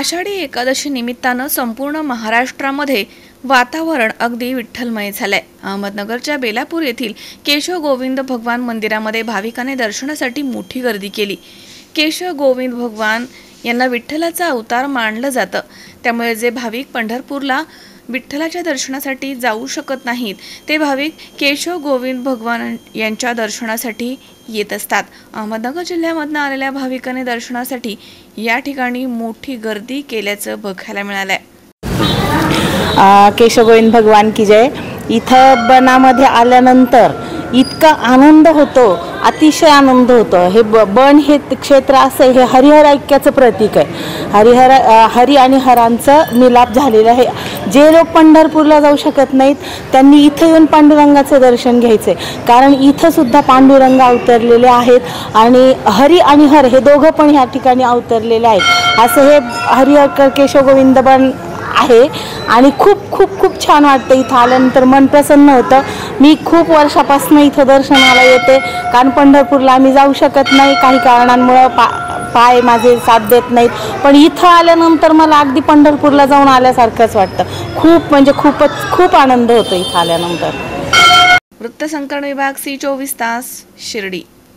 आषाढी एकादशी निमित्तानं संपूर्ण महाराष्ट्रामध्ये वातावरण अगदी विठ्ठलमय झालंय। अहमदनगरच्या बेलापूर येथील केशव गोविंद भगवान मंदिरामध्ये भाविकांनी दर्शनासाठी मोठी गर्दी केली। केशव गोविंद भगवान यांना विठ्ठलाचा अवतार मानलं जातं, त्यामुळे जे भाविक पंढरपूरला विठ्ठलाच्या दर्शनासाठी जाऊ शकत नाहीत ते भाविक केशव गोविंद भगवान यांच्या दर्शनासाठी येत असतात। अहमदनगर जिल्ह्यामधून आलेल्या भाविकांनी दर्शनासाठी या ठिकाणी मोठी गर्दी केल्याचं बघायला मिळालंय। केशव गोविंद भगवान की जय। इथं बनामध्ये आल्यानंतर इतका आनंद होतो, अतिशय आनंद होतो। हे बन हे क्षेत्र असं हे हरिहर ऐक्याचं प्रतीक आहे। हरी आणि हरांचं मिलाप झालेलं आहे। जे लोक पंढरपूरला जाऊ शकत नाहीत त्यांनी इथे येऊन पांडुरंगाचं दर्शन घ्यायचे, कारण इथं सुद्धा पांडुरंग अवतरलेले आहेत आणि हरी आणि हर हे दोघं पण ह्या ठिकाणी अवतरलेले आहेत। असं हे हरिहर केशव गोविंद बन आहे आणि खूप खूप खूप छान वाटतं। इथं आल्यानंतर मन प्रसन्न होतं। मी खूप वर्षापासून इथं दर्शनाला येते, कारण पंढरपूरला आम्ही जाऊ शकत नाही, काही कारणांमुळे पाय माझे साथ देत नाहीत, पण इथं आल्यानंतर मला अगदी पंढरपूरला जाऊन आल्यासारखंच वाटतं। खूप म्हणजे खूप आनंद होतो इथं आल्यानंतर। वृत्तसंकलन विभाग C24 तास शिर्डी।